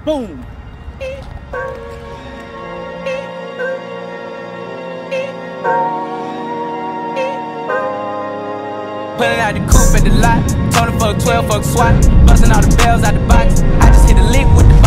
Boom. Pulling out the coupe at the lot. Tony fuck 12, fuck SWAT. Busting all the bells out the box. I just hit a lick with the